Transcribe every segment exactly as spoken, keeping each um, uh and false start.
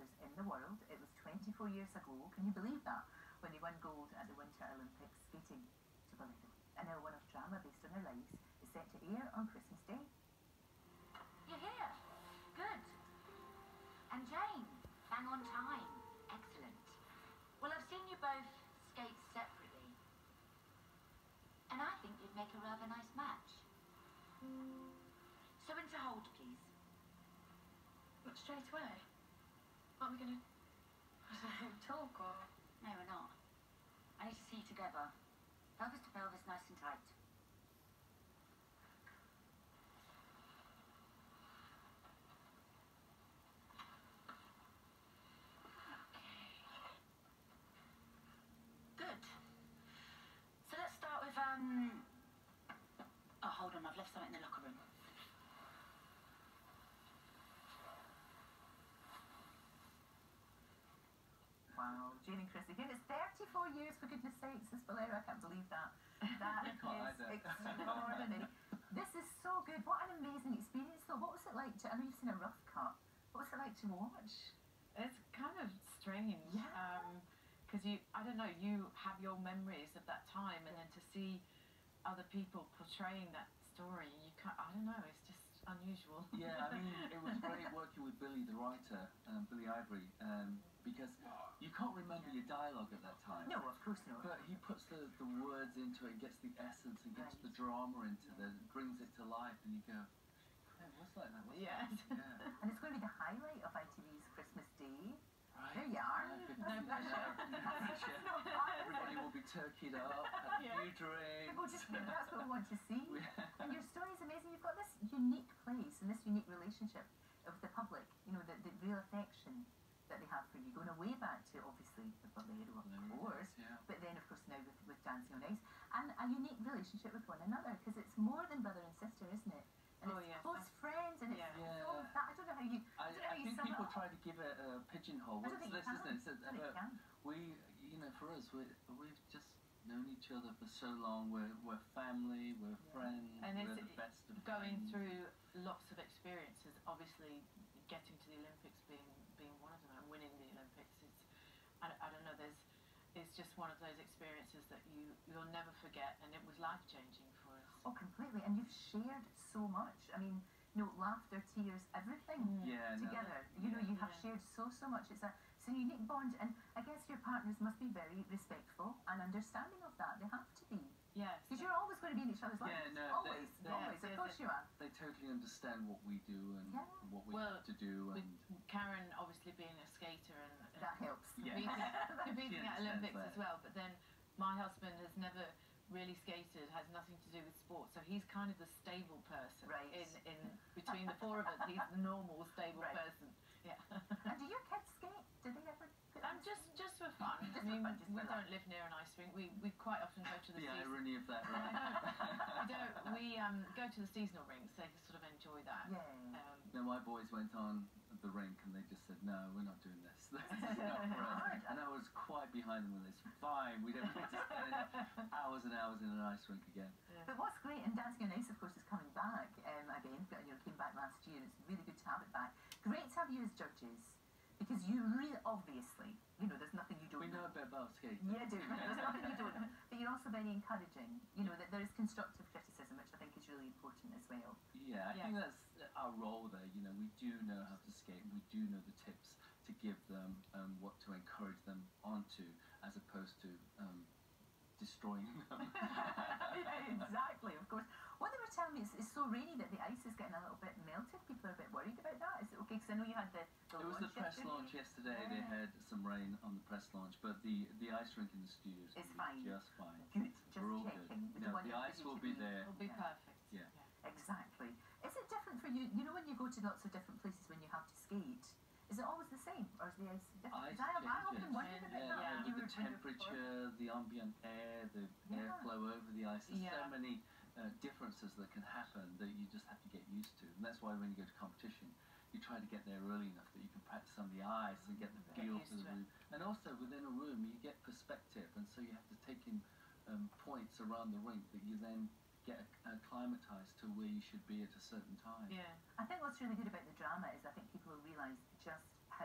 skaters in the world. It was twenty-four years ago, can you believe that, when they won gold at the Winter Olympics skating to Bolero. And now one of drama based on their lives is set to air on Christmas Day. You're here. Good. And Jayne, bang on time. Excellent. Well, I've seen you both skate separately. And I think you'd make a rather nice match. So into hold, please. But straight away? Aren't we going to talk or...? No, we're not. I need to see you together. Pelvis to pelvis, nice and tight. Good. So let's start with, um... oh, hold on, I've left something in the locker room. Wow, Jayne and Chris again. It's thirty-four years, for goodness sakes, this Bolero. I can't believe that. That is extraordinary. This is so good. What an amazing experience, though. What was it like to, I know you've seen a rough cut. What was it like to watch? It's kind of strange. Yeah. Um, because you, I don't know, you have your memories of that time, and then to see other people portraying that story, you can't, I don't know, it's just unusual. Yeah, I mean, it was great working with Billy, the writer, um, Billy Ivory, um, because you can't remember your dialogue at that time. No, of course not. But he puts the, the words into it, gets the essence and gets right. the drama into it, and brings it to life, and you go, hey, what's like that? What's yes. That? Yeah. And it's going to be the highlight of I T V's Christmas Day. Right. There you are. Yeah, no pressure. No pressure. Everybody will be turkeyed up, had yeah. a few drinks. People just, that's what we want to see. And your story is amazing. You've got this unique place and this unique relationship of the public, you know, the, the real affection that they have for you, going way back to, obviously, the Bolero, of course, yeah. but then, of course, now with, with Dancing on Ice, and a unique relationship with one another, because it's more than brother and sister, isn't it? And oh, it's yeah. close friends, and yeah. it's yeah. all that. I don't know how you... I, I, I think people try to give it a pigeonhole. What's this, isn't it? So, but we, you know, for us, we, we've just known each other for so long. We're, we're family, we're yeah. friends, and we're it's the best of going friends. through lots of experiences, obviously getting to the Olympics being being one of them and winning the Olympics. It's, I, I don't know, there's, it's just one of those experiences that you, you'll never forget, and it was life-changing for us. Oh, completely, and you've shared so much. I mean, you know, laughter, tears, everything yeah, together. No, you know, you yeah. have shared so, so much. It's a, it's a unique bond, and I guess your partners must be very respectful and understanding of that. They have to be. Yes. Because you're always going to be in each other's lives. Yeah, no, always, they, they, always. yeah, of course they, you are. They totally understand what we do and yeah. what we well, have to do. And with Karen obviously being a skater and, and that helps. Competing, yeah. competing at Olympics as well, but then my husband has never really skated, has nothing to do with sport, so he's kind of the stable person. Right. In, in between the four of us, he's the normal, stable right. person. Yeah. And do your kids skate? Do they ever? Um, just, just for fun. Just I mean, for fun, just we for don't that. live near an ice rink. We we quite often go to the. The season. irony of that, right? we don't. We um go to the seasonal rinks. They sort of enjoy that. Yeah. Um, no, my boys went on the rink and they just said, no, we're not doing this. This is not for us. And I was quite behind them with this. Fine, we don't need to spend hours and hours in an ice rink again. Yeah. But what's great, and Dancing on Ice, of course, is coming back um, again. You know, came back last year. It's really good to have it back. Great to have you as judges, because you really, obviously, you know, there's nothing you don't We know a bit about skating. Yeah, do. There's nothing you don't know. But you're also very encouraging. You know, that there is constructive criticism, which I think is really important as well. Yeah, I yeah. think that's our role there. You know, we do know how to skate. We do know the tips to give them, um, what to encourage them onto, as opposed to um, destroying them. Yeah, exactly, of course. What they were telling me is it's so rainy that the ice is getting a little bit melted. People are a bit worried about that. Is it okay? Because I know you had the, the It was the press yesterday. launch yesterday. Yeah. They had some rain on the press launch, but the the ice rink in the studios It's will fine. be just fine. Good. Just We're all checking. good. No, the ice will be there. It'll be Yeah. perfect. Yeah. yeah. Exactly. Is it different for you? You know, when you go to lots of different places when you have to skate, is it always the same, or is the ice different? Ice I have I often changes. wondered about Yeah, that. yeah. when you with were the when you were before. temperature, the ambient air, the Yeah. airflow over the ice. There's Yeah. so many uh, differences that can happen that you just have to get used to. And that's why when you go to competition, you try to get there early enough that you can practice on the ice and get the Get feel used for the to it. room. And also within a room, you get perspective, and so you have to take in um, points around the rink that you then get acclimatized to where you should be at a certain time. Yeah. I think what's really good about the drama is I think people will realise just how much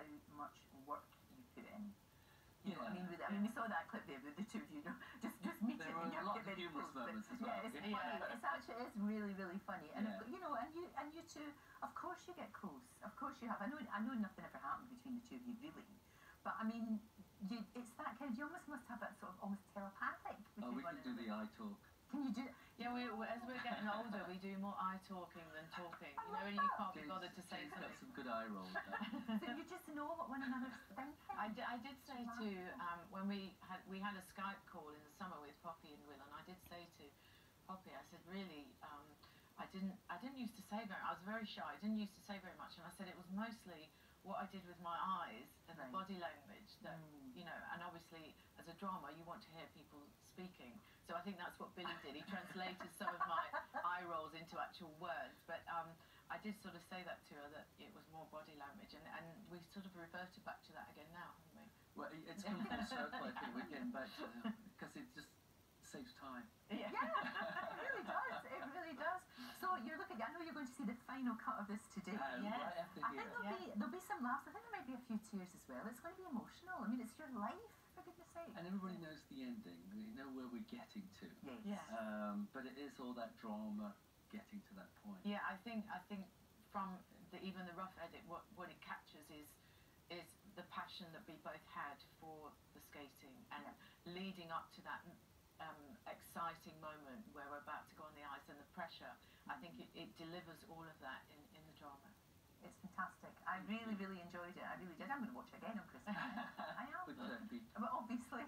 much work you put in. You know Yeah. what I mean? With, I mean, we saw that clip there with the two of you, you know, just just meeting. There were and you're a lot of giving humorous posts, but moments as yeah, well. it's Yeah. funny. It's actually it's really really funny, and Yeah. you know, and you and you two, of course you get close. Of course you have. I know I know nothing ever happened between the two of you really, but I mean, you, it's that kind of. You almost must have that sort of almost telepathic between Oh, we one can do the another. eye talk. Can you do? Yeah, we, we, as we're getting older, we do more eye talking than talking. You know, when you can't be bothered to say Jayne's got something. some good eye rolls there. So you just know what one another's thinking. I did, I did say to, um, when we had, we had a Skype call in the summer with Poppy and Will, and I did say to Poppy, I said, really, um, I didn't, I didn't used to say very, I was very shy, I didn't used to say very much, and I said it was mostly what I did with my eyes and the Right. body language that, Mm. you know, and obviously as a drama you want to hear people speaking, so I think that's what Billy did. He translated some of my eye rolls into actual words, but um, I did sort of say that to her, that it was more body language, and, and we sort of reverted back to that again now, haven't we? Well, it- it's come full circle, I think. We're getting back to because it just saves time. Yeah, it really does. It really does. So you're looking. I know you're going to see the final cut of this today. And Yes. right after I think here, there'll be there'll be some laughs. I think there might be a few tears as well. It's going to be emotional. I mean, it's your life, for goodness sake. and everybody knows the ending. We know where we're getting to. Yes. Yeah. Um, but it is all that drama getting to that point. Yeah, I think I think from the, even the rough edit, what what it captures is is the passion that we both had for the skating, and leading up to that um, exciting moment where we're about to go on the ice and the pressure. I think it, it delivers all of that in, in the drama. It's fantastic. I really, really enjoyed it. I really did. I'm going to watch it again on Christmas. I am. With turkey. But obviously.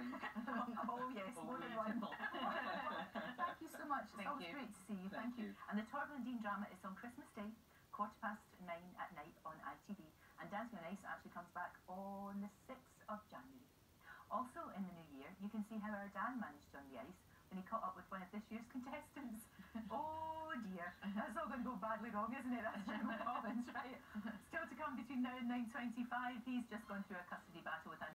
Oh yes, Oh, more than yeah. one. Thank you so much. It's Thank always you. great to see you. Thank Thank, you. you. And the Torval and Dean drama is on Christmas Day, quarter past nine at night on I T V. And Dancing on Ice actually comes back on the sixth of January. Also in the new year, you can see how our Dan managed on the ice when he caught up with one of this year's contestants. Oh dear, that's all going to go badly wrong, isn't it? That's Jim Collins, right? Still to come between now and nine twenty-five. He's just gone through a custody battle with